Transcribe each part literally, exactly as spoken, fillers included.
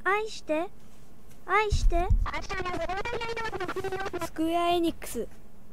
愛して愛してスクエアエニックス。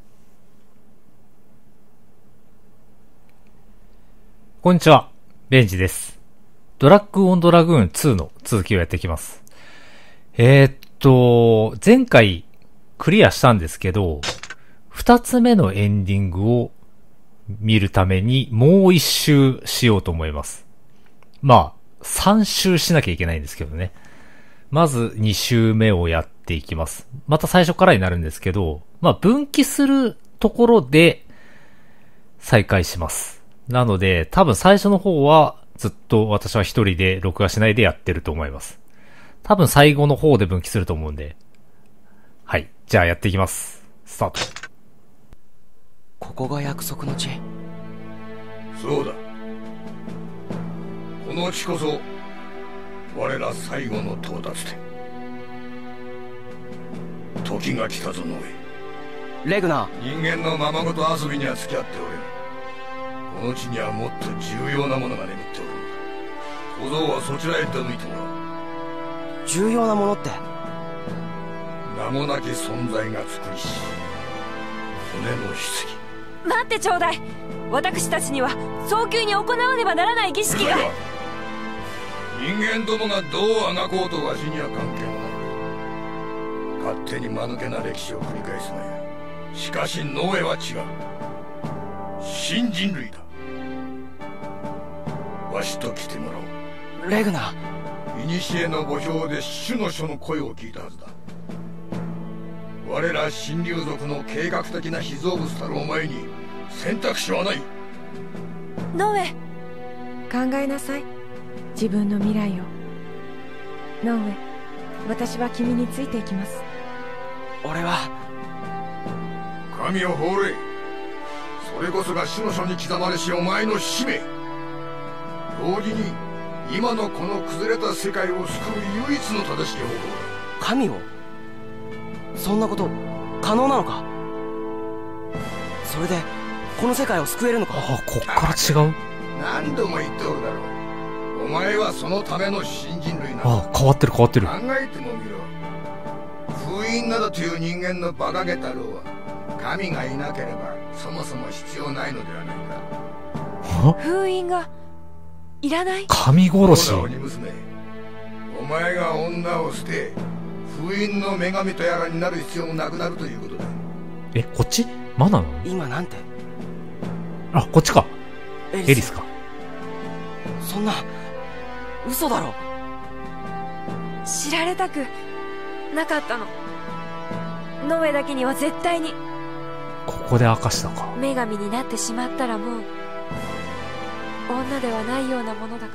こんにちは、ベンジです。ドラッグオンドラグーンツーの続きをやっていきます。えー、っと、前回クリアしたんですけど、二つ目のエンディングを見るためにもう一周しようと思います。まあ、三周しなきゃいけないんですけどね。まず二周目をやっていきます。また最初からになるんですけど、まあ分岐するところで再開します。なので、多分最初の方はずっと私は一人で録画しないでやってると思います。多分最後の方で分岐すると思うんで。はい。じゃあやっていきます。スタート。 ここが約束の地。 そうだ。この地こそ我ら最後の到達点。時が来たぞノエ。 レグナー。 人間のままごと遊びには付き合っておれん。この地にはもっと重要なものが眠っておるのだ。小僧はそちらへ出向いてもらう。 重要なものって？ 名もなき存在が作りし骨の棺。 待ってちょうだい。私たちには早急に行わねばならない儀式が。 人間どもがどうあがこうとわしには関係もない。勝手に間抜けな歴史を繰り返すなよ。しかしノエは違う。新人類だ。わしと来てもらおう。 レグナ古の墓標で主の書の声を聞いたはずだ。我ら新竜族の計画的な被造物たるお前に選択肢はない。 ノエ、 考えなさい、自分の未来を。ノーエ、私は君についていきます。 俺は神を放れ。それこそが主の書に刻まれしお前の使命。同時に今のこの崩れた世界を救う唯一の正しい方法だ。 神を？そんなこと可能なのか？それでこの世界を救えるのか？ ああ、こっから違う。 何度も言っておるだろう。お前はそのための新人類なの。 ああ、変わってる変わってる。 考えてもみろ。封印などという人間の馬鹿げたろうは神がいなければそもそも必要ないのではないか。 封印がいらない？ 神殺し。 そうだ鬼娘。お前が女を捨て封印の女神とやらになる必要もなくなるということだ。 え、こっちマナなの？ 今なんて？ あ、こっちか。 エリス。 エリスか。 そんな嘘だろ。 知られたくなかったの。ノエだけには絶対に。 ここで明かしたか。 女神になってしまったらもう女ではないようなものだから。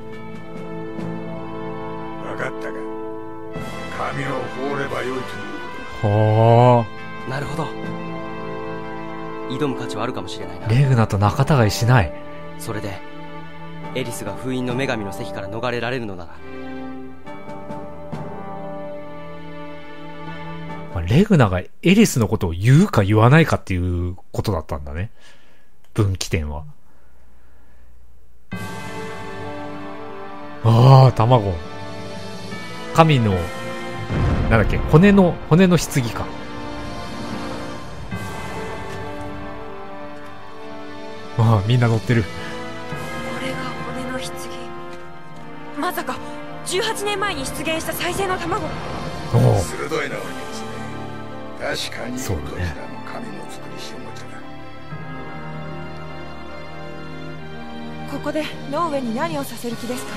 分かったか。神を放ればよいということだ。はあ。なるほど。挑む価値はあるかもしれないな。 レグナと仲違いしない。 それでエリスが封印の女神の席から逃れられるのなら。 まあ、レグナがエリスのことを言うか言わないかっていうことだったんだね。分岐点は。ああ、卵。神の、なんだっけ、骨の、骨の棺か。ああ、みんな乗ってる。 これが骨の棺。まさかじゅうはちねんまえに出現した再生の卵。 おお、 鋭いな鬼娘。確かにそうだね。 どちらの神の作りしおもちゃだ。 ここでノーエに何をさせる気ですか？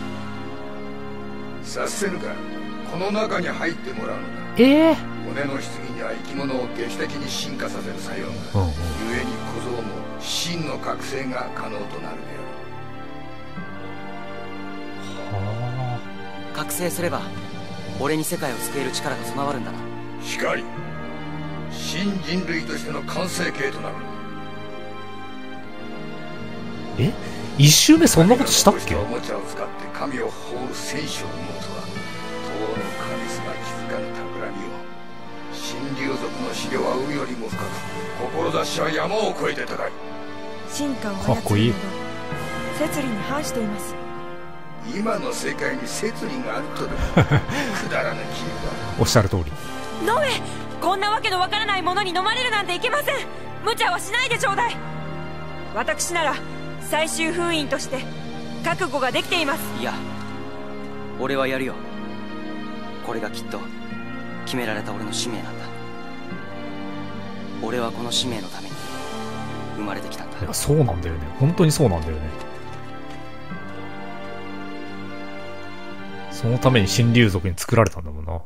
させぬか。この中に入ってもらうのだ。 ええー、 骨の棺には生き物を劇的に進化させる作用が、 うんうん、 故に小僧も真の覚醒が可能となるである。はあ。覚醒すれば俺に世界を救える力が備わるんだな。 しかり新人類としての完成形となる。 え、一周目そんなことしたっけ？ おもちゃを使って神を放る戦士を生むとは、当の神すら気づかぬ企みを。新竜族の資料は海よりも深く、志は山を越えて高い。 進化をかっこいい。 摂理に反しています。 今の世界に摂理があるとでもくだらぬ気分だ。 おっしゃる通り。 ノエ、こんなわけのわからないものに飲まれるなんていけません。無茶はしないでちょうだい。私なら最終封印として覚悟ができています。 いや、俺はやるよ。これがきっと決められた俺の使命なんだ。俺はこの使命のために生まれてきたんだ。 いや、そうなんだよね。本当にそうなんだよね。そのために新竜族に作られたんだもんな。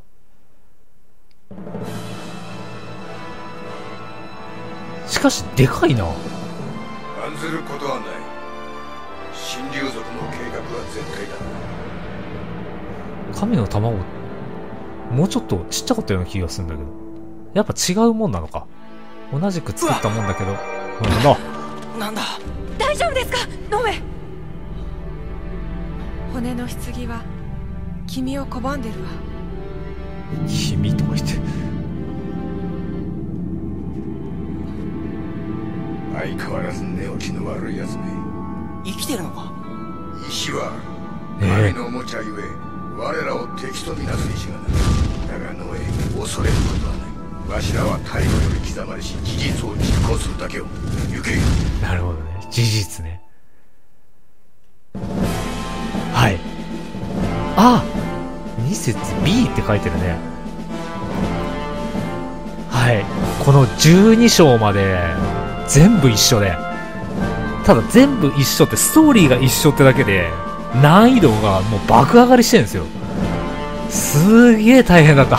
しかしでかいな。 案ずることはない。新竜族の計画は絶対だ。 神の卵、もうちょっとちっちゃかったような気がするんだけど、やっぱ違うもんなのか。同じく作ったもんだけど。なんだなんだ。 大丈夫ですかノエ。 骨の棺は君を拒んでるわ。 君とか言って。 相変わらず寝起きの悪いやつね。 生きてるのか。 石はえー神のおもちゃゆえ、我らを敵とみなす石がな。だがノエ、恐れることはない。わしらは太後より刻まれし事実を実行するだけを。行け。 なるほどね。事実ね。はい。あ、に節 B って書いてるね。はい。このじゅうに章まで全部一緒で、ただ全部一緒ってストーリーが一緒ってだけで難易度がもう爆上がりしてるんですよ。すげえ大変だった。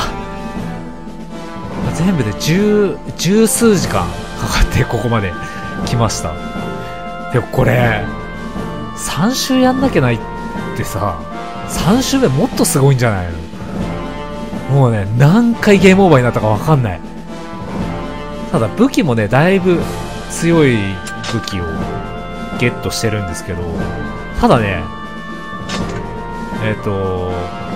全部で十十数時間かかってここまで来ました。でもこれさん週やんなきゃないってさ、さん週目もっとすごいんじゃないの。もうね、何回ゲームオーバーになったかわかんない。ただ武器もね、だいぶ強い武器をゲットしてるんですけど、ただね、えっと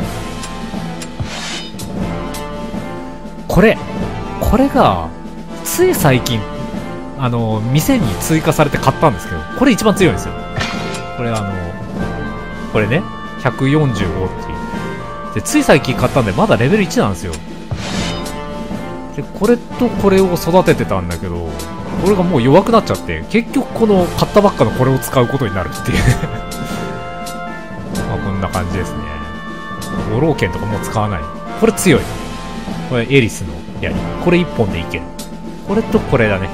これこれがつい最近あの店に追加されて買ったんですけど、これ一番強いんですよ。これあのこれねひゃくよんじゅうごっていうで、つい最近買ったんでまだレベルいちなんですよ。でこれとこれを育ててたんだけど、これがもう弱くなっちゃって、結局この買ったばっかのこれを使うことになるっていうまあこんな感じですね。五老剣とかもう使わない。これ強い。これエリスの槍、これいっぽんでいける。これとこれだね。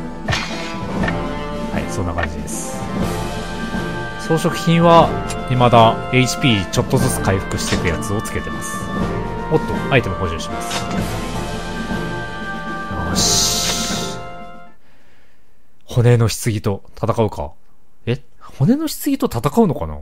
はい、そんな感じです。装飾品は未だ エイチピー ちょっとずつ回復していくやつをつけてます。おっと、アイテム補充します。よし、骨の棺と戦うか。え、骨の棺と戦うのかな。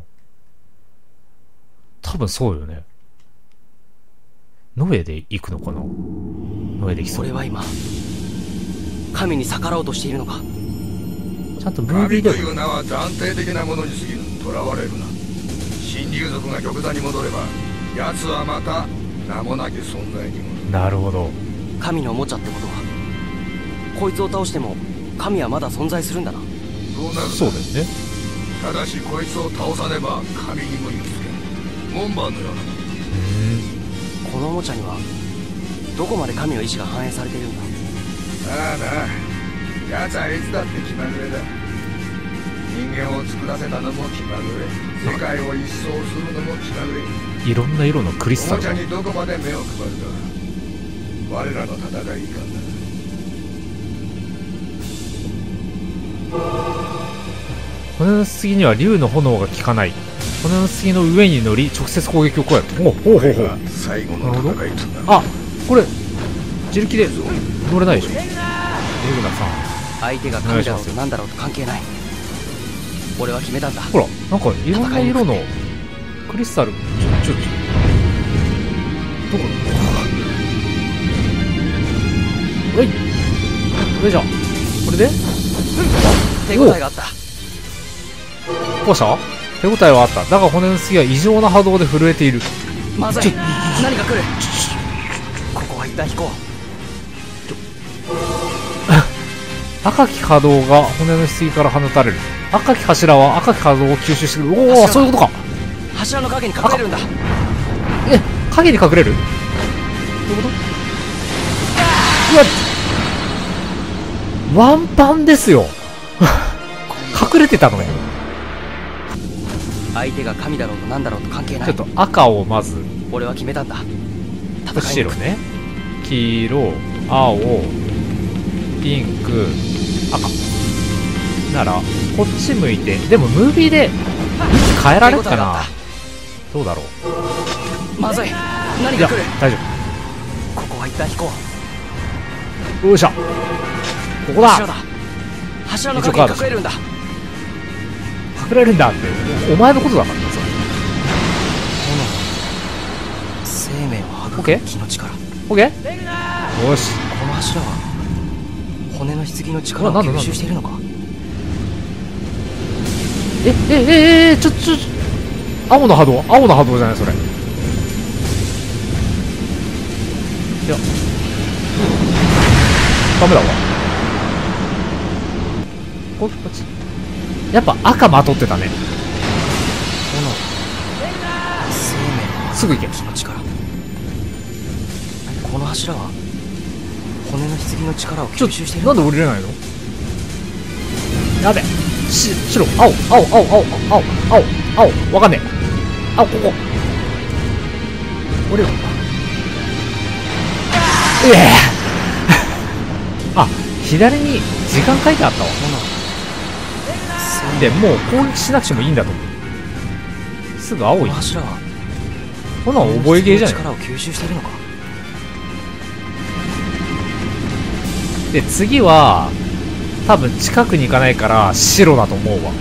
多分そうよね。ノエで行くのかな。ノエで行きそう。 俺は今神に逆らおうとしているのか。 ちゃんとムービーで神という名は暫定的なものに過ぎぬ。囚われるな。新竜族が玉座に戻れば、奴はまた名もなき存在にも。 なるほど。 神のおもちゃってことは、こいつを倒しても神はまだ存在するんだな。 そうなる。 そうですね。 ただしこいつを倒さねば神にも行きつけん。門番のようなもの。 このおもちゃにはどこまで神の意志が反映されているんだ。 ああな、奴はいつだって気まぐれだ。人間を作らせたのも気まぐれ、世界を一掃するのも気まぐれ。 いろんな色のクリスタルが。 おもちゃにどこまで目を配るか、我らの戦いかんだ。 骨の棺には竜の炎が効かない。骨の棺の上に乗り直接攻撃を加える。おほうほうほう。 最後の戦いとなる。 あ、これ自力で乗れないでしょ。レグナさん、 相手が神だろうとなんだろうと関係ない。俺は決めたんだ。 ほら、なんかいろんな色のクリスタル。ちょちょちょどこ。はい、これじゃん。これで手応えがあった。 こうした手応えはあった。だが骨の棺は異常な波動で震えている。 まずい、何か来る。ここは一旦引こう。 赤き波動が骨の棺から放たれる。赤き柱は赤き波動を吸収してくる。おお、そういうことか。 柱の陰に隠れるんだ。 え、影に隠れる？どういうこと？うわっ、ワンパンですよ。隠れてたのね。 相手が神だろうとなんだろうと関係ない。 ちょっと赤をまず。 俺は決めたんだ。戦いに白ね。黄色、青、ピンク、赤。なら、こっち向いて。でも、ムービーで、向き変えられるかな？どうだろう。 まずい。何いやが来る？ 大丈ここは一旦引こ夫。よいしょ。ここう。 だ。 柱だ。柱の陰に隠れるんだ。 隠れるんだってお。お前のことだからね、それ。 生命を育オッケーむ気の力。 オッケー？よし。 この柱は骨の棺の力をうわなんだ吸収しているのか？ え、え、え、え、ちょ、ちょ、青の波動青の波動じゃないそれ。いや。ダメだわ。こっち。やっぱ赤まとってたね。 炎。生命をすぐ行け。 気の力。この柱は骨の棺の力をちょ吸収しているなんのか？ で降りれないの？やべ。し、白、青、青、青、青、青、青、青、わかんねえ。青、ここ。降りる。ええあ、左に時間書いてあったわ。で、もう攻撃しなくてもいいんだと思う。すぐ青いこの。柱はこんなの覚えゲーじゃない？ 力を吸収しているのか？ で、次は、多分近くに行かないから白だと思うわ。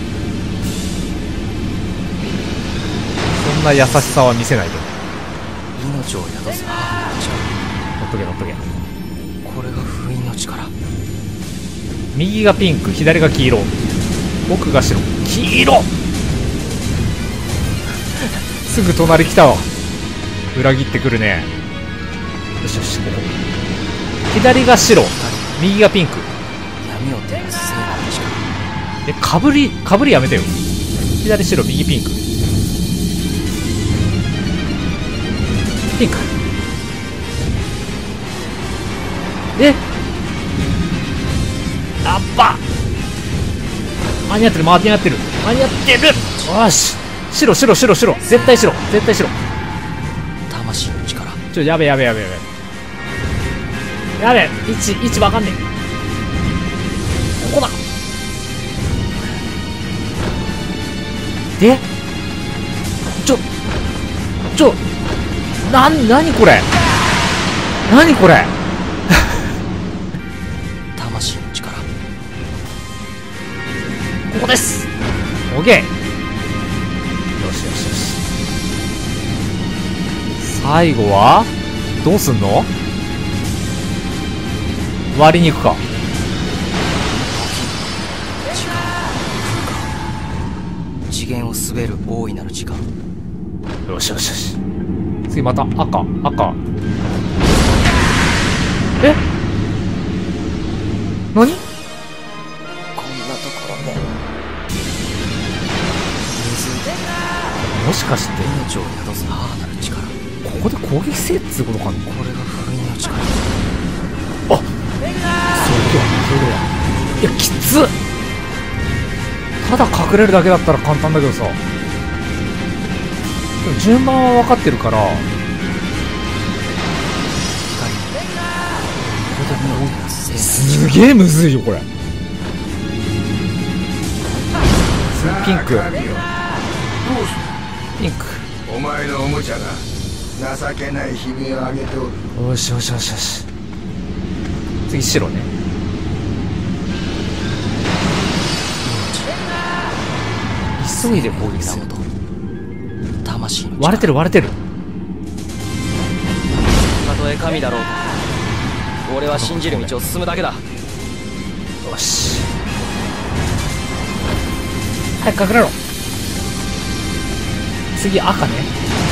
そんな優しさは見せないで。 命を宿す母の力。 乗っとけ乗っとけ。 これが封印の力。 右がピンク、左が黄色。奥が白。黄色すぐ隣来たわ。裏切ってくるね。よしよし、ここ。左が白、右がピンク。 闇を照らす聖なる力。 え、かぶり、かぶりやめてよ。左白、右ピンク。ピンク。えやっば間に合ってる、間に合ってる。間に合ってる。よし。白、白、白、白。絶対白。絶対白。 魂の力。 ちょ、やべやべやべやべ。やべ、位置、位置わかんねえ。ここだ。でちょ、ちょ、な、なにこれなにこれ魂の力。 ここです。オッケー。よしよしよし。最後はどうすんの？割りに行くか。 次元を滑る大いなる時間。 よしよしよし。次また赤赤。え？何？ こんなところでもしかして命を宿す母なる力。 ここで攻撃せえっつうことかな。 これが封印の力。 あ、そういうことだ、そういうことだ。いや、きつっ。ただ隠れるだけだったら簡単だけどさ。でも順番は分かってるから。 光。ここで身を照らす聖なるすげえむずいよこれ。ピンク、 どうする？ ピンク。 お前のおもちゃが情けない悲鳴を上げておる。 よしよしよしよし。次白ね。急いで攻撃する。 魂の力。 割れてる割れてる。 たとえ神だろうと俺は信じる道を進むだけだ。 よし。早く隠れろ。次赤ね。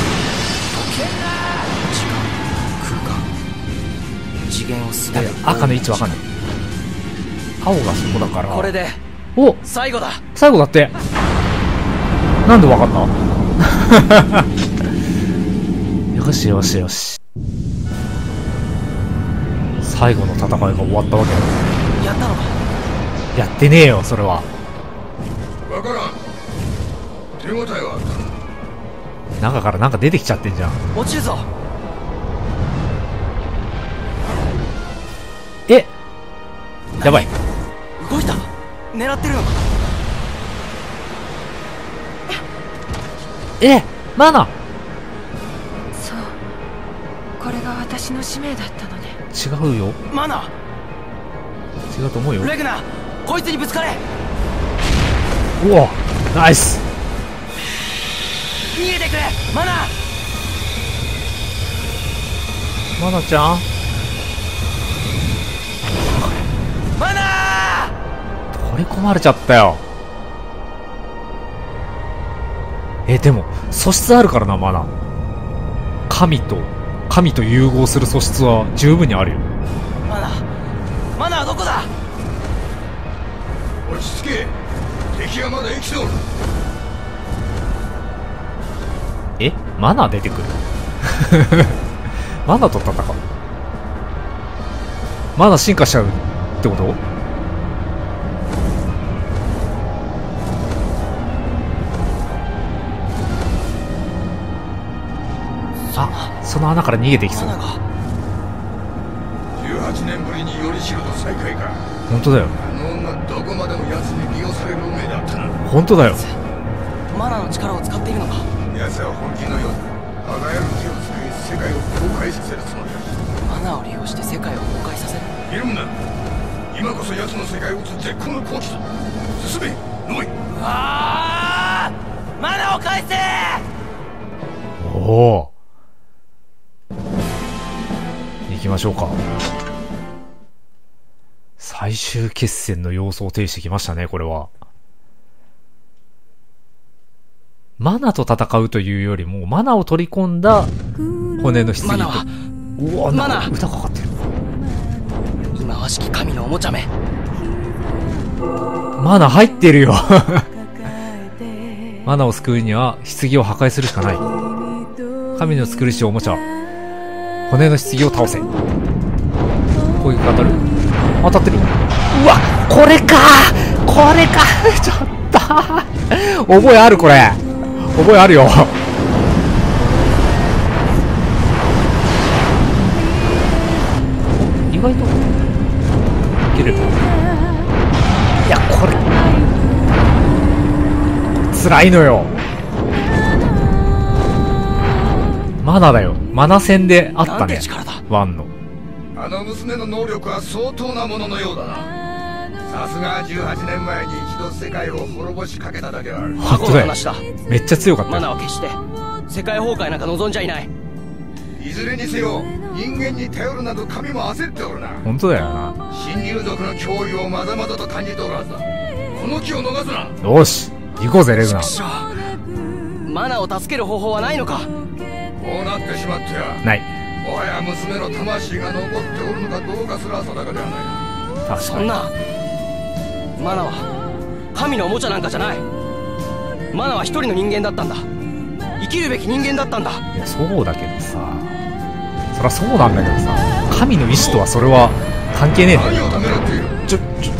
時間、空間、次元を滑る。 赤の位置わかんない。青がそこだから。 これでお、 最後だ。 最後だって。なんでわかった？ よしよしよし。最後の戦いが終わったわけだ。 やったのか。 やってねえよ、それは。 わからん。手応えはあった。 中からなんか出てきちゃってんじゃん。 落ちるぞ。 え、やばい。 動いた。狙ってるのか。 え、マナ。 そう、これが私の使命だったのね。 違うよ。 マナ。 違うと思うよ。 レグナ、こいつにぶつかれ。 うわ、ナイス。 逃げてくれマナ。 マナちゃん、 マナ。 取り込まれちゃったよ。え、でも素質あるからな、マナ。神と神と融合する素質は十分にあるよ。 マナ、マナはどこだ。 落ち着け。敵はまだ生きておる。 え、マナ出てくるマナと戦う。マナ進化しちゃうってこと？あ、その穴から逃げていきそう。 マナがじゅうはちねんぶりによりしろと再会か。 本当だよ。 あの女どこまでも奴に利用される運命だったな。 本当だよ。 マナの力を使っているのか。 奴は本気のようだ。あらゆる手を使い世界を崩壊させるつもりだ。 マナを利用して世界を崩壊させる。 いるんだ。今こそ奴の世界を撃つ絶好の好機だ。進め、ノイ。 ああ、マナを返せ。 おお、行きましょうか。最終決戦の様相を呈してきましたね、これは。マナと戦うというよりも、マナを取り込んだ骨の棺と。 マナはうわ、 マナなんか歌かかってる。 忌まわしき神のおもちゃめ。 マナ入ってるよマナを救うには棺を破壊するしかない。神の作るしおもちゃ、骨の棺を倒せ。攻撃当たる？当たってる。うわ、これかこれかちょっと覚えある、これ覚えあるよ。意外といける。いや、これ辛いのよ。マナだよ。マナ戦であったね、ワンの。 あの娘の能力は相当なもののようだな。さすがじゅうはちねんまえに一度世界を滅ぼしかけただけある。 本当だよ。めっちゃ強かったよ。 マナは決して世界崩壊なんか望んじゃいない。 いずれにせよ人間に頼るなど神も焦っておるな。 本当だよな。 新竜族の脅威をまざまざと感じておるはずだ。この気を逃すな。 よし、行こうぜレグナ。 マナを助ける方法はないのか。 こうなってしまってはない。 もはや娘の魂が残っておるのかどうかすら定かではないな。 確かに。 そんな、マナは神のおもちゃなんかじゃない。マナは一人の人間だったんだ。生きるべき人間だったんだ。 いや、そうだけどさ、そりゃそうなんだけどさ、神の意志とはそれは関係ねえんだよ。 何をためらっている。 ちょちょ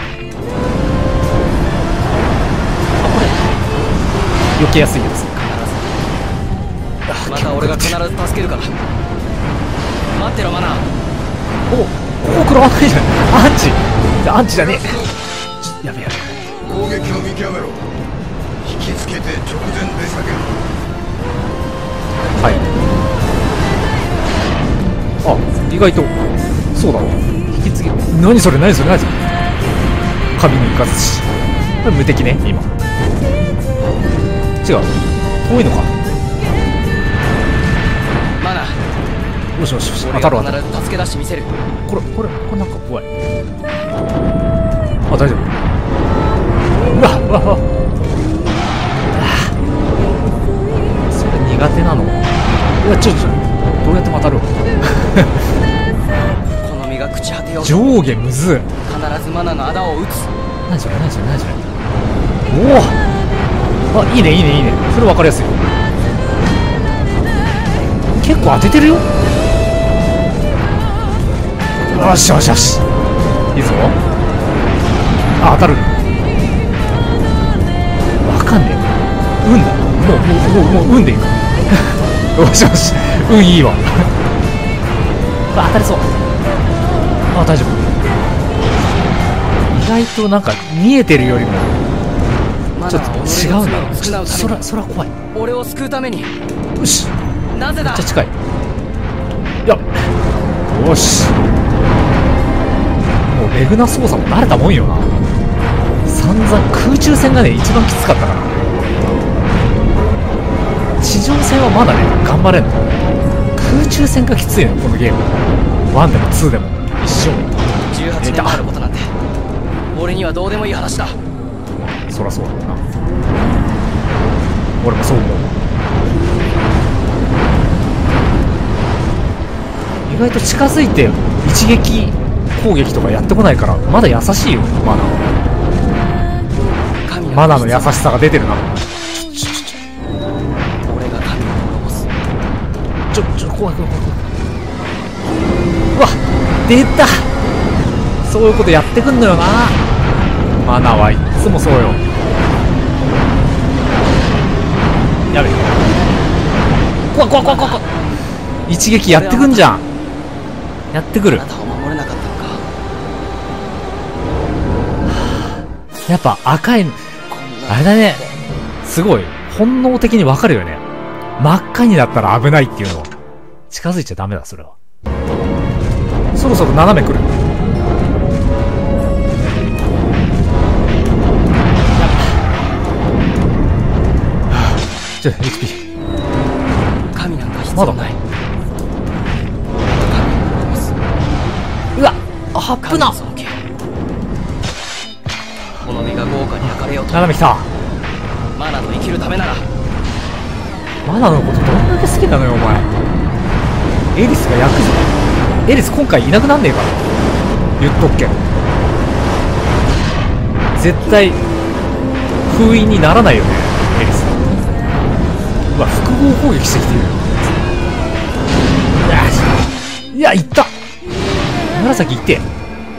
あ、これ避けやすいやつ。 また俺が必ず助けるから。待ってろマナ。 お、ここ食らわないじゃん。アンチアンチじゃねえ。ちょやべやべ。 攻撃を見極めろ。引きつけて直前で避ける。 はい。あ、意外とそうだろ。引き継ぎ、何それ何それ何それ。神のイカズチ。これ無敵ね、今。違う、遠いのか。 マナ、 よしよしよし、当たる当たる。 必ず助け出してみせる。 これこれこれなんか怖い。あ、大丈夫。うわうわうわ。それ苦手なの。うわ、ちょちょどうやって当たる。 この身が朽ち果てよう。 上下むずい。 必ずマナの仇を撃つ。 何それ何それ何それ。おお、 あ、いいねいいねいいね。それ分かりやすい。結構当ててるよ。よしよしよし、いいぞ。あ、当たる。分かんねえ。運だ。もうもうもうもう運でいく。よしよし、運いいわ。あ、当たりそう。あ、大丈夫。意外となんか見えてるよりもちょっと違うんだ。そらそら怖い。 俺を救うために。 よし、 なぜだ。 めっちゃ近い。いや、よし、もうレグナ操作も慣れたもんよな。散々空中戦がね一番きつかったから。地上戦はまだね頑張れんの。空中戦がきついのこのゲーム。ワンでもツーでも一緒。 じゅうはちねんもあることなんて俺にはどうでもいい話だ。 そらそうだな。俺もそう思う。意外と近づいて一撃攻撃とかやってこないからまだ優しいよ。マナマナの優しさが出てるな。 俺が神を滅ぼす。 ちょちょ怖い怖い怖い。うわ、出た。そういうことやってくんのよな。マナはいっつもそうよ。やべえ、怖い怖い怖い怖い怖い。一撃やってくんじゃん。やってくる。 あなたを守れなかったのか。 やっぱ赤いあれだね。すごい本能的にわかるよね。真っ赤になったら危ないっていうのは。近づいちゃダメだそれは。そろそろ斜め来る。ちょ、エイチピー。 神なんか必まだ要ない。 うわ、あっぶな。 尊敬。この身が豪華に焼かれようと。 斜め来た。 マナと生きるためなら。 マナのことどんだけ好きなのよお前。エリスが焼くぞ。エリス今回いなくなんねえから言っとくけど。絶対封印にならないよねエリス。うわ、複合攻撃してきてるよ。いや、いった。紫いって。も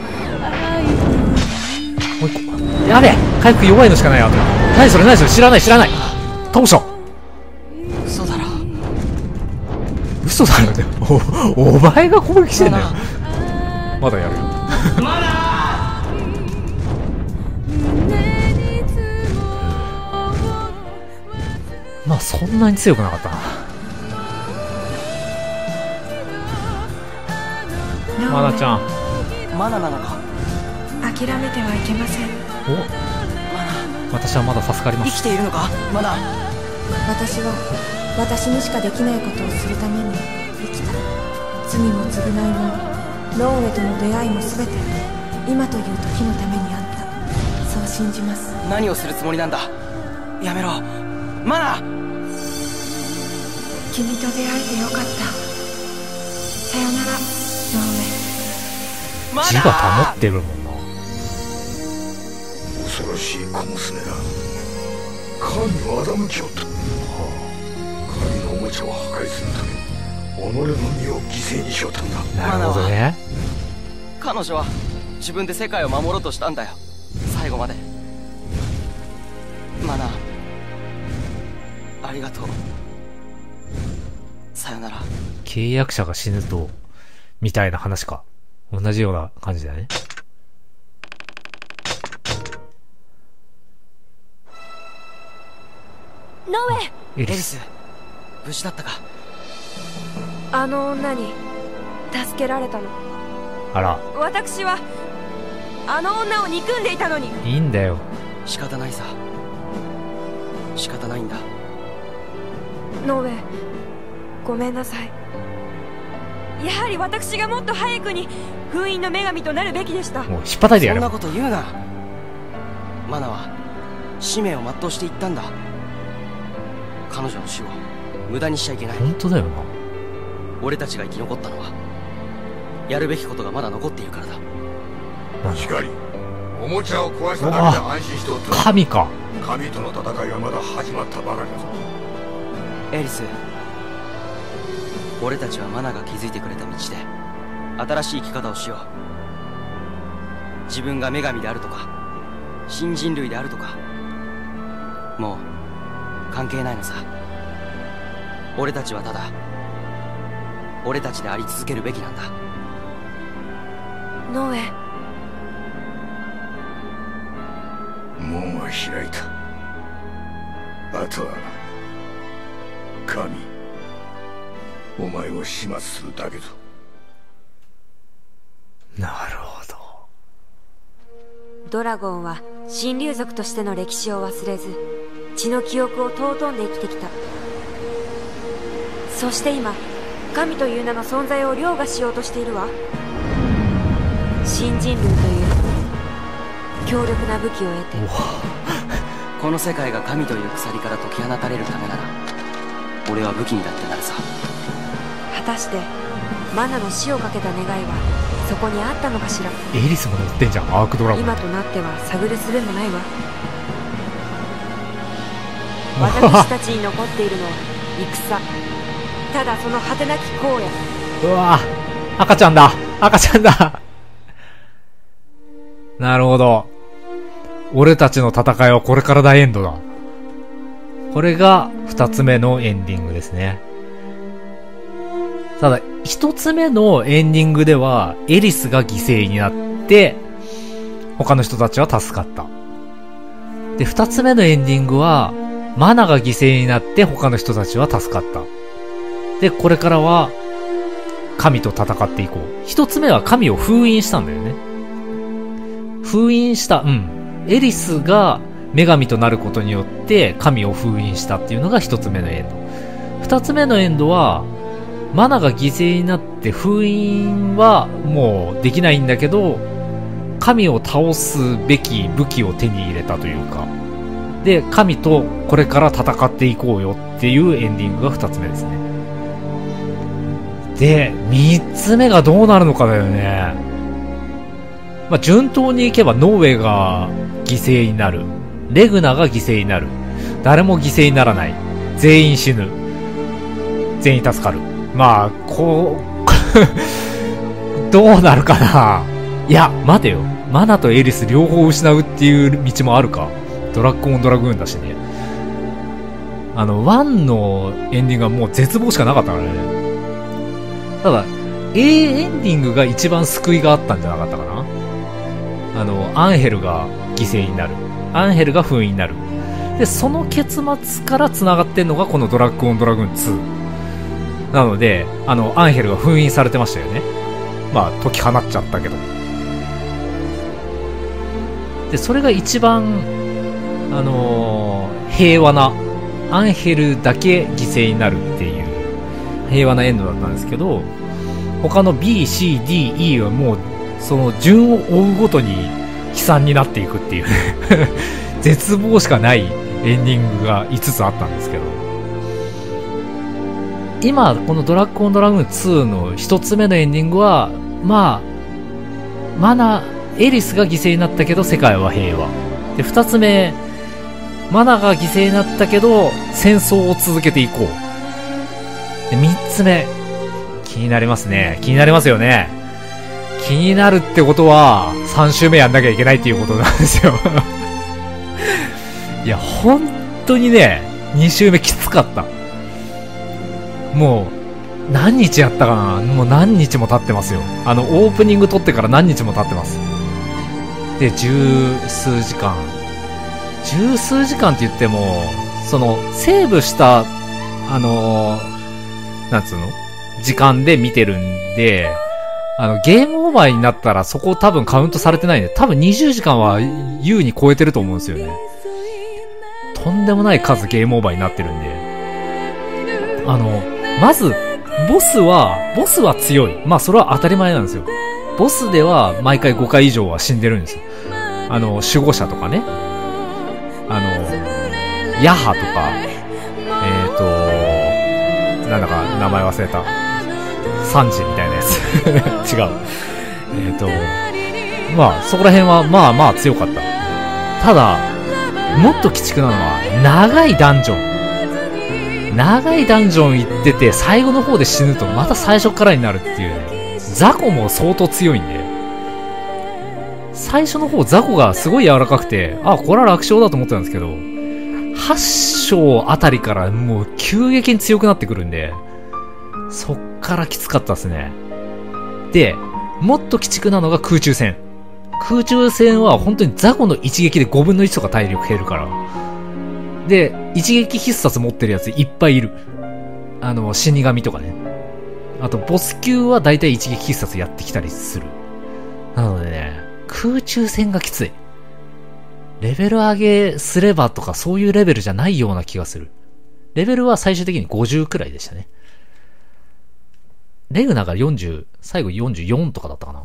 う一個。やべえ、回復弱いのしかないよ。何それ何それ、知らない知らない。倒した。 嘘だろ。 嘘だよね。お、お前が攻撃してんだよ。まだやるよ。まあそんなに強くなかったな。マナちゃん。 マナなのか。 諦めてはいけません。 お、私はまだ助かりま生す。 きているのか。マナ。 私は私にしかできないことをするために生きた。罪も償いもノーウェとの出会いも全て今という時のためにあった。そう信じます。 何をするつもりなんだ。やめろマナ。 君と出会えてよかった。さよならノーウェ。 マナ。 字が保ってるもんな。 恐ろしい小娘だ。神を欺きおった。はあ、神のおもちゃを破壊するために己の身を犠牲にしよったんだ。 なるほどね。 彼女は自分で世界を守ろうとしたんだよ。最後まで。マナありがとう。さよなら。 契約者が死ぬとみたいな話か。同じような感じだね。 ノーウェイ。 エリス。 エリス無事だったか。 あの女に助けられたの。 あら、 私はあの女を憎んでいたのに。 いいんだよ。 仕方ないさ。仕方ないんだ。 ノーウェイ、ごめんなさい。やはり私がもっと早くに封印の女神となるべきでした。 もう引っ叩いてやる。 そんなこと言うな。マナは使命を全うしていったんだ。彼女の死を無駄にしちゃいけない。 本当だよな。 俺たちが生き残ったのはやるべきことがまだ残っているからだ。 光、 おもちゃを壊しただけで安心しておった。 神か。 神との戦いはまだ始まったばかりだぞ。 エリス、俺たちはマナが築いてくれた道で新しい生き方をしよう。自分が女神であるとか新人類であるとかもう関係ないのさ。俺たちはただ俺たちであり続けるべきなんだ。 ノエ、 門は開いた。あとは神、お前を始末するだけぞ。 なるほど。 ドラゴンは神竜族としての歴史を忘れず血の記憶を尊んで生きてきた。そして今神という名の存在を凌駕しようとしているわ。新人類という強力な武器を得てこの世界が神という鎖から解き放たれるためなら俺は武器にだってなるさ。 果たしてマナの死をかけた願いはそこにあったのかしら。 エリスも乗ってんじゃん、アークドラゴン。 今となっては探る術もないわ。私たちに残っているのは戦、ただその果てなき荒野。 うわぁ、赤ちゃんだ、赤ちゃんだ。なるほど。俺たちの戦いはこれから大エンドだ。これが二つ目のエンディングですね。ただ、一つ目のエンディングでは、エリスが犠牲になって、他の人たちは助かった。で、二つ目のエンディングは、マナが犠牲になって他の人たちは助かった。で、これからは、神と戦っていこう。一つ目は神を封印したんだよね。封印した、うん。エリスが女神となることによって神を封印したっていうのが一つ目のエンド。二つ目のエンドは、マナが犠牲になって封印はもうできないんだけど、神を倒すべき武器を手に入れたというか、で、神とこれから戦っていこうよっていうエンディングが二つ目ですね。で、三つ目がどうなるのかだよね。まあ、順当にいけばノーウェイが犠牲になる。レグナが犠牲になる。誰も犠牲にならない。全員死ぬ。全員助かる。まあ、こう、どうなるかな。いや、待てよ。マナとエリス両方失うっていう道もあるか。ドラッグオンドラグーンだしね。あの、ワンのエンディングはもう絶望しかなかったからね。ただ、A エンディングが一番救いがあったんじゃなかったかな。あの、アンヘルが犠牲になる。アンヘルが封印になる。で、その結末から繋がってんのがこのドラッグオンドラグーンツー。なので、あの、アンヘルが封印されてましたよね。まあ、解き放っちゃったけど。で、それが一番、あのー、平和な、アンヘルだけ犠牲になるっていう、平和なエンドだったんですけど、他の B、C、D、E はもう、その順を追うごとに悲惨になっていくっていう絶望しかないエンディングがいつつあったんですけど、今このドラッグオンドラグーンツーの一つ目のエンディングは、まあマナエリスが犠牲になったけど世界は平和で、二つ目マナが犠牲になったけど戦争を続けていこうで、三つ目気になりますね。気になりますよね。気になるってことはさん週目やんなきゃいけないっていうことなんですよいや本当にね、に週目きつかった。もう何日やったかな。もう何日も経ってますよ。あのオープニング撮ってから何日も経ってます。で十数時間十数時間って言っても、そのセーブしたあのー、なんつうの時間で見てるんで、あの、ゲームオーバーになったらそこ多分カウントされてないんで、多分にじゅうじかんは優に超えてると思うんですよね。とんでもない数ゲームオーバーになってるんで。あの、まず、ボスは、ボスは強い。まあそれは当たり前なんですよ。ボスでは毎回ごかい以上は死んでるんですよ。あの、守護者とかね。あの、ヤハとか、えーと、なんだか名前忘れた。サンジみたいなやつ違う。えっとまあ、そこら辺はまあまあ強かった。ただ、もっと鬼畜なのは、長いダンジョン。長いダンジョン行ってて、最後の方で死ぬとまた最初からになるっていうね。雑魚も相当強いんで。最初の方雑魚がすごい柔らかくて、あ、これは楽勝だと思ってたんですけど、はっ章あたりからもう急激に強くなってくるんで、そっからきつかったですね。で、もっと鬼畜なのが空中戦。空中戦は本当に雑魚の一撃でごぶんのいちとか体力減るから。で、一撃必殺持ってるやついっぱいいる。あの、死神とかね。あと、ボス級は大体一撃必殺やってきたりする。なのでね、空中戦がきつい。レベル上げすればとかそういうレベルじゃないような気がする。レベルは最終的にごじゅうくらいでしたね。レグナがよんじゅう、最後よんじゅうよんとかだったかな。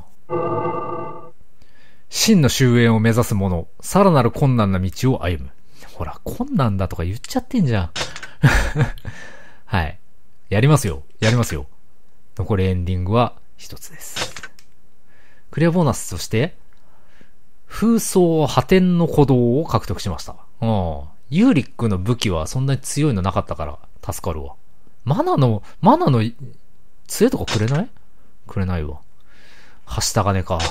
真の終焉を目指す者、さらなる困難な道を歩む。ほら、困難だとか言っちゃってんじゃん。はい。やりますよ。やりますよ。残りエンディングは一つです。クリアボーナスとして、風葬破天の鼓動を獲得しました。うん。ユーリックの武器はそんなに強いのなかったから助かるわ。マナの、マナの杖とかくれない？くれないわ。はした金か。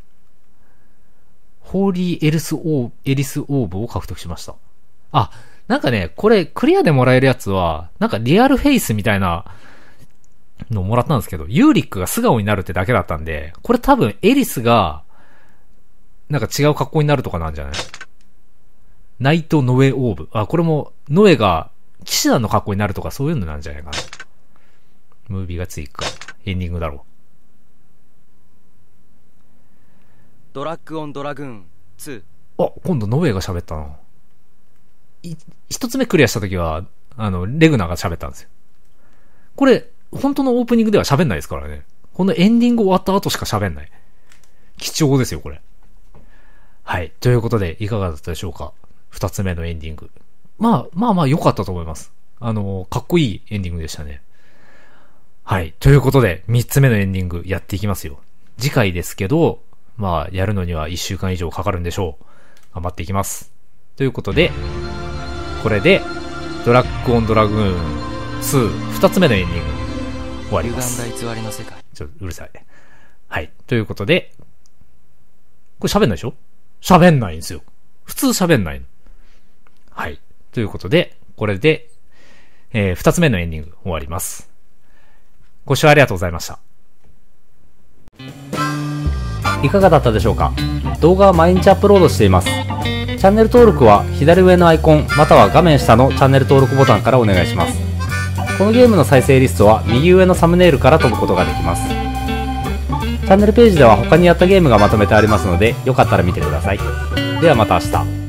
ホーリーエルスオー、エリスオーブを獲得しました。あ、なんかね、これクリアでもらえるやつは、なんかリアルフェイスみたいなのをもらったんですけど、ユーリックが素顔になるってだけだったんで、これ多分エリスが、なんか違う格好になるとかなんじゃない？ナイトノエオーブ。あ、これも、ノエが騎士団の格好になるとかそういうのなんじゃないかな。ムービーが追加。エンディングだろう。 ドラッグオンドラグーンツー。あ、今度ノエが喋ったな。い、一つ目クリアした時は、あの、レグナが喋ったんですよ。これ、本当のオープニングでは喋んないですからね。このエンディング終わった後しか喋んない。貴重ですよ、これ。はい。ということで、いかがだったでしょうか？二つ目のエンディング。まあ、まあまあ良かったと思います。あの、かっこいいエンディングでしたね。はい。ということで、三つ目のエンディングやっていきますよ。次回ですけど、まあ、やるのには一週間以上かかるんでしょう。頑張っていきます。ということで、これで、ドラッグオンドラグーンツー、二つ目のエンディング、終わります。 歪んだ偽りの世界。 ちょっとうるさい。はい。ということで、これ喋んないでしょ？喋んないんですよ。普通喋んないの。はい。ということで、これで、えー、二つ目のエンディング終わります。ご視聴ありがとうございました。いかがだったでしょうか？動画は毎日アップロードしています。チャンネル登録は左上のアイコン、または画面下のチャンネル登録ボタンからお願いします。このゲームの再生リストは右上のサムネイルから飛ぶことができます。チャンネルページでは他にやったゲームがまとめてありますので、よかったら見てください。ではまた明日。